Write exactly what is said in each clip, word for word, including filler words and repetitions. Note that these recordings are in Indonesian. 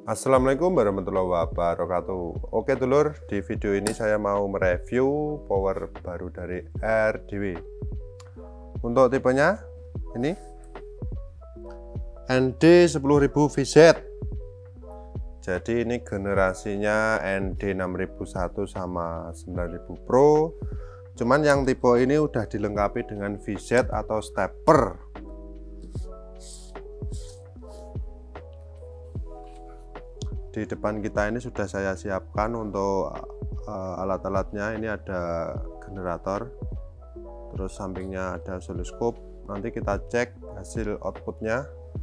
Assalamualaikum warahmatullahi wabarakatuh. Oke dulur, di video ini saya mau mereview power baru dari R D W. Untuk tipenya ini N D sepuluh ribu V Z. Jadi ini generasinya N D enam ribu satu sama sembilan ribu Pro. Cuman yang tipe ini udah dilengkapi dengan V Z atau stepper. Di depan kita ini sudah saya siapkan untuk uh, alat-alatnya. Ini ada generator, terus sampingnya ada oscilloscope. Nanti kita cek hasil outputnya.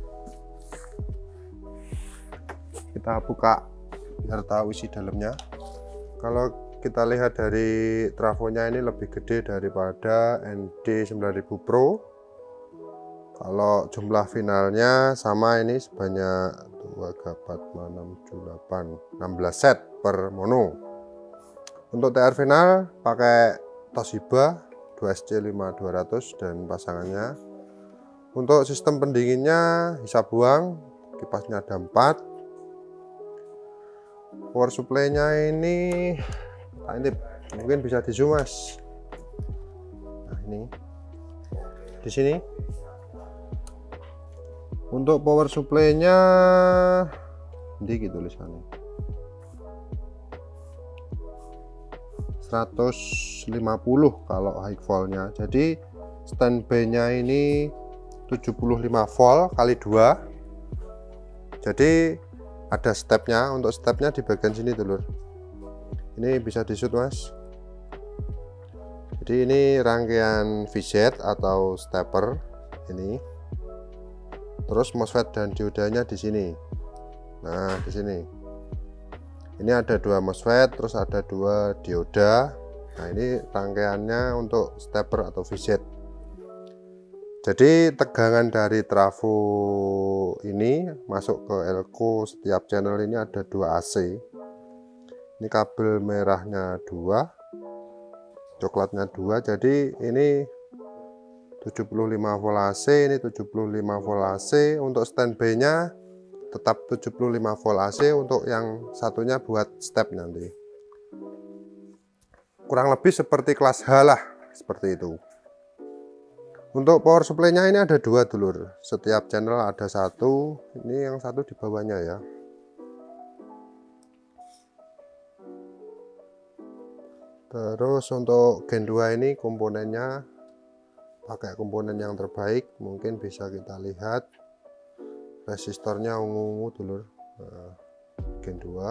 Kita buka biar tahu isi dalamnya. Kalau kita lihat dari trafonya ini lebih gede daripada N D sembilan ribu Pro. Kalau jumlah finalnya sama, ini sebanyak dua, empat, enam, tujuh, delapan, enam belas set per mono. Untuk T R final pakai Toshiba dua S C lima dua ratus dan pasangannya. Untuk sistem pendinginnya hisap buang, kipasnya ada empat. Power supply-nya ini tak intip, mungkin bisa di zoom mas. Nah ini di sini. Untuk power supply-nya dikit tulisannya seratus lima puluh kalau high volt-nya. Jadi standby-nya ini tujuh puluh lima volt kali dua. Jadi ada stepnya. Untuk stepnya di bagian sini dulur. Ini bisa di shoot mas. Jadi ini rangkaian V Z atau stepper ini. Terus MOSFET dan diodanya di sini. Nah, di sini. Ini ada dua MOSFET, terus ada dua dioda. Nah, ini rangkaiannya untuk stepper atau V Z. Jadi tegangan dari trafo ini masuk ke elko setiap channel ini ada dua A C. Ini kabel merahnya dua, coklatnya dua. Jadi ini tujuh puluh lima volt A C, ini tujuh puluh lima volt A C. Untuk standby-nya tetap tujuh puluh lima volt A C. Untuk yang satunya buat step nanti. Kurang lebih seperti kelas H lah, seperti itu. Untuk power supply-nya ini ada dua dulur. Setiap channel ada satu. Ini yang satu di bawahnya ya. Terus untuk gen dua ini komponennya pakai komponen yang terbaik. Mungkin bisa kita lihat resistornya ungu-ungu dulur. Nah, gen dua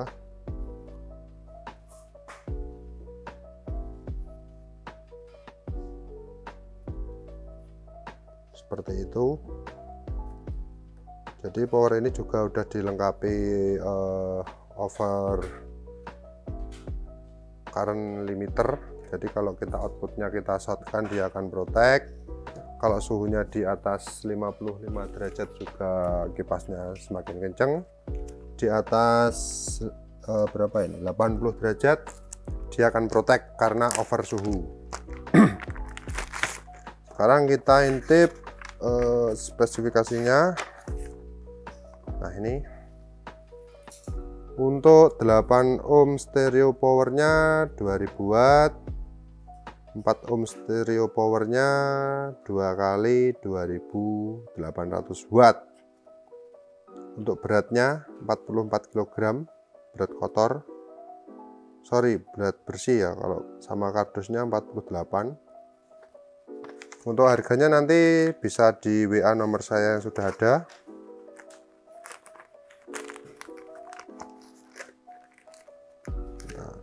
seperti itu. Jadi power ini juga udah dilengkapi uh, over current limiter. Jadi kalau kita outputnya kita shortkan, dia akan protect. Kalau suhunya di atas lima puluh lima derajat juga kipasnya semakin kenceng. Di atas uh, berapa ini? delapan puluh derajat dia akan protect karena over suhu. Sekarang kita intip uh, spesifikasinya. Nah ini untuk delapan ohm stereo powernya dua ribu watt, empat ohm stereo powernya dua kali dua ribu delapan ratus watt. Untuk beratnya empat puluh empat kilogram, berat kotor, sorry berat bersih ya, kalau sama kardusnya empat puluh delapan. Untuk harganya nanti bisa di W A nomor saya yang sudah ada. Nah,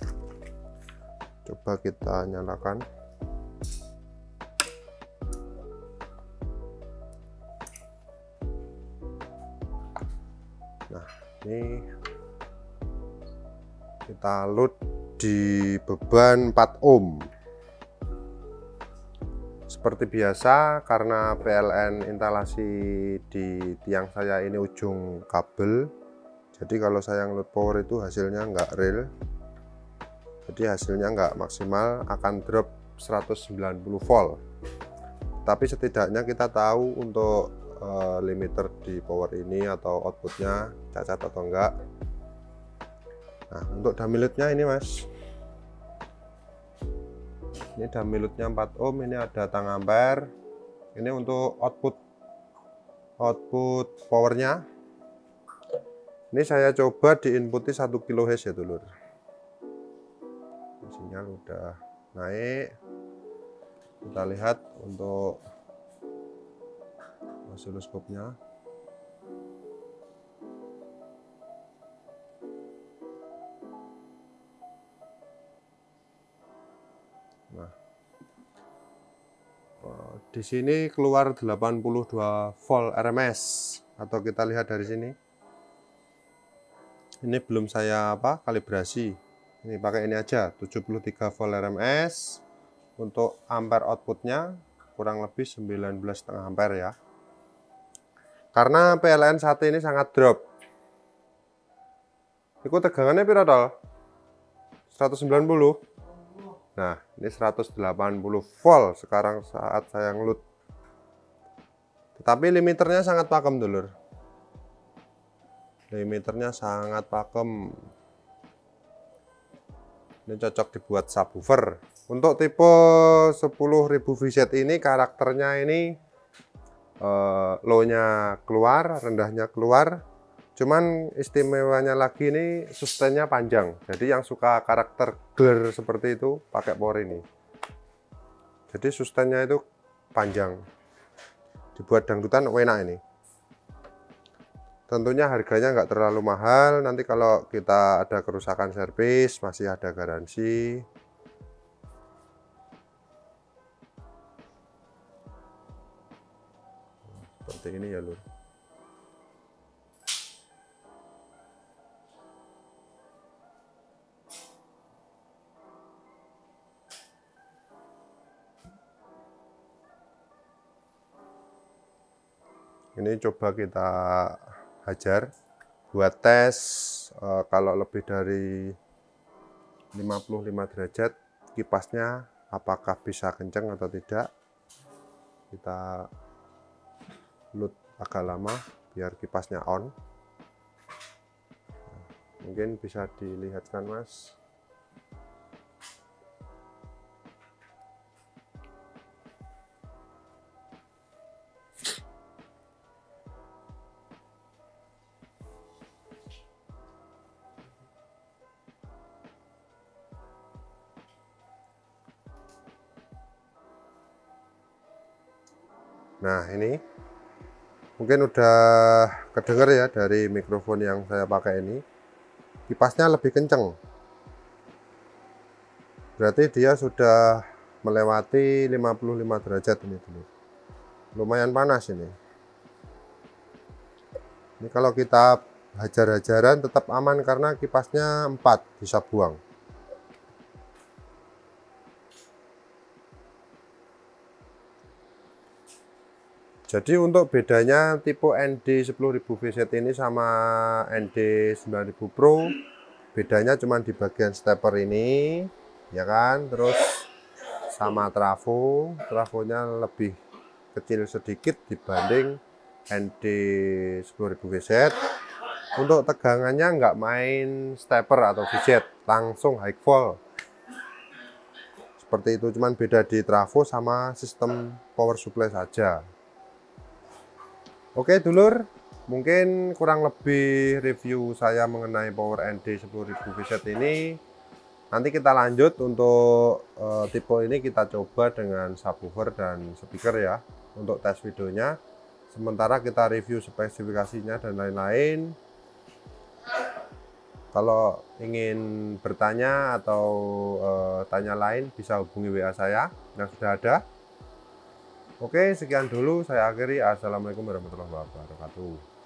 coba kita nyalakan. Nah ini kita load di beban empat ohm. Seperti biasa, karena P L N instalasi di tiang saya ini ujung kabel, jadi kalau saya ngeload power itu hasilnya nggak real, jadi hasilnya nggak maksimal, akan drop seratus sembilan puluh volt. Tapi setidaknya kita tahu untuk uh, limiter di power ini atau outputnya cacat atau enggak. Nah, untuk dummy-loadnya ini mas, ini dummy-loadnya empat ohm, ini ada tang ampere. Ini untuk output output powernya. Ini saya coba diinputi satu kilohertz ya dulur. Sinyal udah naik. Kita lihat untuk osiloskopnya. Nah, di sini keluar delapan puluh dua volt R M S, atau kita lihat dari sini. Ini belum saya apa kalibrasi. Ini pakai ini aja, tujuh puluh tiga volt R M S. Untuk ampere outputnya kurang lebih sembilan belas koma lima ampere ya. Karena P L N satu ini sangat drop. Itu tegangannya berapa tol? seratus sembilan puluh. Nah, ini seratus delapan puluh volt sekarang saat saya ngelut. Tetapi limiternya sangat pakem dulur. Limiternya sangat pakem. Ini cocok dibuat subwoofer. Untuk tipe sepuluh ribu V Z ini karakternya ini eh, low-nya keluar, rendahnya keluar. Cuman istimewanya lagi ini sustainnya panjang. Jadi yang suka karakter glare seperti itu pakai power ini. Jadi sustainnya itu panjang. Dibuat dangdutan enak ini. Tentunya harganya nggak terlalu mahal. Nanti kalau kita ada kerusakan servis masih ada garansi. Seperti ini ya lur. Ini coba kita hajar buat tes uh, kalau lebih dari lima puluh lima derajat kipasnya apakah bisa kencang atau tidak. Kita load agak lama biar kipasnya on. Mungkin bisa dilihatkan mas. Nah ini mungkin udah kedenger ya dari mikrofon yang saya pakai ini, kipasnya lebih kenceng, berarti dia sudah melewati lima puluh lima derajat ini dulu. Lumayan panas ini. Ini kalau kita hajar-hajaran tetap aman karena kipasnya empat bisa buang. Jadi untuk bedanya tipe N D sepuluh ribu V Z ini sama N D sembilan ribu Pro, bedanya cuma di bagian stepper ini, ya kan. Terus sama trafo, trafonya lebih kecil sedikit dibanding N D sepuluh ribu V Z. Untuk tegangannya nggak main stepper atau V Z, langsung high volt. Seperti itu, cuman beda di trafo sama sistem power supply saja. Oke dulur, mungkin kurang lebih review saya mengenai power N D sepuluh ribu V Z ini. Nanti kita lanjut untuk uh, tipe ini kita coba dengan subwoofer dan speaker ya, untuk tes videonya. Sementara kita review spesifikasinya dan lain-lain. Kalau ingin bertanya atau uh, tanya lain bisa hubungi W A saya yang sudah ada. Oke, sekian dulu saya akhiri. Assalamualaikum warahmatullahi wabarakatuh.